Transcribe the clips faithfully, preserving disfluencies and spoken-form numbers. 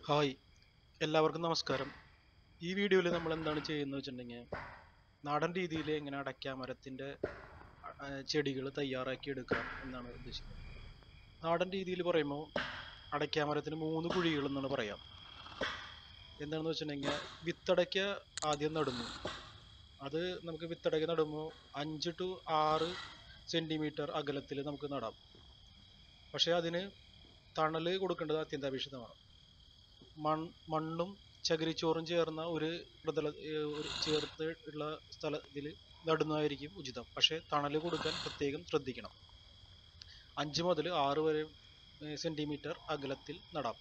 Hi, എല്ലാവർക്കും നമസ്കാരം. ഈ വീഡിയോയിൽ നമ്മൾ എന്താണ് ചെയ്യുന്നത് വെച്ചിട്ടുണ്ടെങ്കിൽ നാടൻ രീതിയിൽ എങ്ങനെ അടയ്ക്കാമരത്തിൻ്റെ ചെടികൾ തയ്യാറാക്കി എടുക്കാം എന്നാണ് ഉദ്ദേശിക്കുന്നത്. നാടൻ രീതിയിൽ പറയുമ്പോൾ അടയ്ക്കാമരത്തിന് മൂന്ന് കുഴികൾ എന്നാണ് പറയാം. എന്താണെന്ന് വെച്ചിട്ടുണ്ടെങ്കിൽ വിത്തടയ്ക്ക ആദ്യം നടുന്നു. അത് നമുക്ക് വിത്തടയ്ക്ക നടുമ്പോൾ അഞ്ച് ടു ആറ് സെൻറ്റിമീറ്റർ അകലത്തിൽ നമുക്ക് നടാം. പക്ഷേ അതിന് തണൽ കൊടുക്കേണ്ടത് അത്യന്താപേക്ഷിതമാണ്. മൺ മണ്ണും ചകിരിച്ചോറും ചേർന്ന ഒരു പ്രതല ഒരു ചേർത്ത് ഉള്ള സ്ഥലത്തിൽ നടുന്നതായിരിക്കും ഉചിതം. പക്ഷേ തണൽ കൊടുക്കാൻ പ്രത്യേകം ശ്രദ്ധിക്കണം. അഞ്ച് മുതൽ ആറ് വരെ സെൻറ്റിമീറ്റർ അകലത്തിൽ നടാം.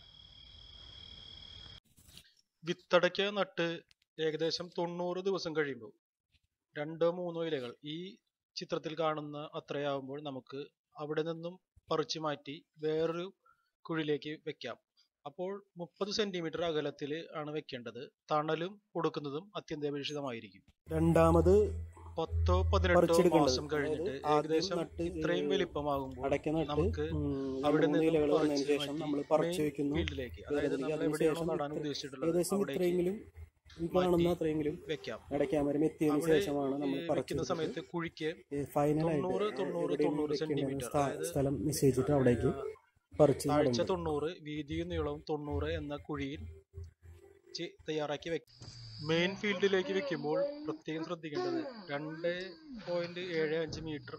വിത്തടയ്ക്ക നട്ട് ഏകദേശം തൊണ്ണൂറ് ദിവസം കഴിയുമ്പോൾ രണ്ടോ മൂന്നോ ഇലകൾ ഈ ചിത്രത്തിൽ കാണുന്ന അത്രയാവുമ്പോൾ നമുക്ക് അവിടെ നിന്നും പറിച്ചു മാറ്റി വേറൊരു കുഴിയിലേക്ക് വെക്കാം. അപ്പോൾ മുപ്പത് സെന്റിമീറ്റർ അകലത്തിൽ ആണ് വെക്കേണ്ടത്. തണലും കൊടുക്കുന്നതും അത്യന്താപേക്ഷിതമായിരിക്കും. രണ്ടാമത് പത്തോ പതിനെട്ടോ മാസം കഴിഞ്ഞിട്ട് ഏകദേശം ഇത്രയും വലിപ്പമാകുമ്പോൾ നമുക്ക് അവിടെ നിന്ന് ശേഷം നമ്മൾ പറിച്ചു വെക്കുന്നു. ഫീൽഡിലേക്ക്, അതായത് നമ്മൾ എവിടെയാണോ നടാൻ ഉദ്ദേശിച്ചിട്ടുള്ളത് ഇത്രയെങ്കിലും വെക്കാം. അടയ്ക്കാമരം എത്തിയതിനു ശേഷമാണ് നമ്മൾ പറിക്കുന്ന സമയത്ത് കുഴിക്ക് ഫൈനലായിട്ട് തൊണ്ണൂറ് തൊണ്ണൂറ് സെന്റിമീറ്റർ സ്ഥലം നിശ്ചയിച്ചിട്ട് അവിടേക്ക് താഴ്ച തൊണ്ണൂറ് വീതിയും നീളവും തൊണ്ണൂറ് എന്ന കുഴിയിൽ തയ്യാറാക്കി വെക്കും. മെയിൻ ഫീൽഡിലേക്ക് വെക്കുമ്പോൾ പ്രത്യേകം ശ്രദ്ധിക്കേണ്ടത് രണ്ട് പോയിന്റ് ഏഴ് അഞ്ച് മീറ്റർ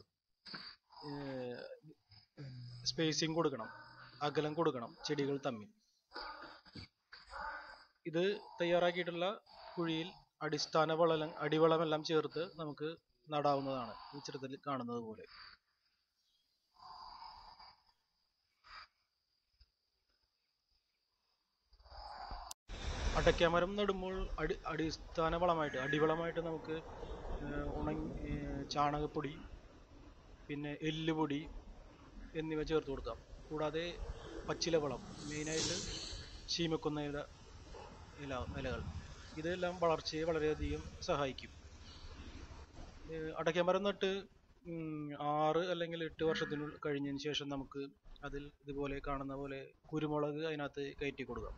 സ്പേസിങ് കൊടുക്കണം, അകലം കൊടുക്കണം ചെടികൾ തമ്മിൽ. ഇത് തയ്യാറാക്കിയിട്ടുള്ള കുഴിയിൽ അടിസ്ഥാന വള അടിവളമെല്ലാം ചേർത്ത് നമുക്ക് നടാവുന്നതാണ്. ഈ ചിത്രത്തിൽ കാണുന്നത് പോലെ. അടയ്ക്കാമരം നടുമ്പോൾ അടി അടിസ്ഥാന വളമായിട്ട് അടിവളമായിട്ട് നമുക്ക് ഉണങ്ങി ചാണകപ്പൊടി, പിന്നെ എല്ലുപൊടി എന്നിവ ചേർത്ത് കൊടുക്കാം. കൂടാതെ പച്ചില വളം, മെയിനായിട്ട് ശീമക്കൊന്ന ഇല ഇല ഇലകൾ ഇതെല്ലാം വളർച്ചയെ വളരെയധികം സഹായിക്കും. അടയ്ക്കാമരം നട്ട് ആറ് അല്ലെങ്കിൽ എട്ട് വർഷത്തിനുള്ളിൽ കഴിഞ്ഞതിന് ശേഷം നമുക്ക് അതിൽ ഇതുപോലെ കാണുന്ന പോലെ കുരുമുളക് അതിനകത്ത് കയറ്റി കൊടുക്കാം.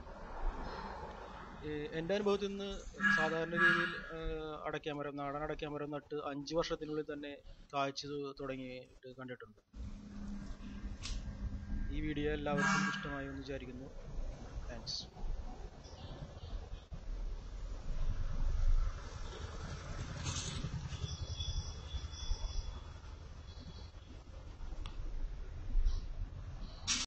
എൻ്റെ അനുഭവത്തിൽ നിന്ന് സാധാരണ രീതിയിൽ അടയ്ക്കാമരം നാടൻ അടയ്ക്കാമരം നട്ട് അഞ്ച് വർഷത്തിനുള്ളിൽ തന്നെ കായ്ച്ചു തുടങ്ങിയിട്ട് കണ്ടിട്ടുണ്ട്. ഈ വീഡിയോ എല്ലാവർക്കും ഇഷ്ടമായി എന്ന് വിചാരിക്കുന്നു. താങ്ക്സ്.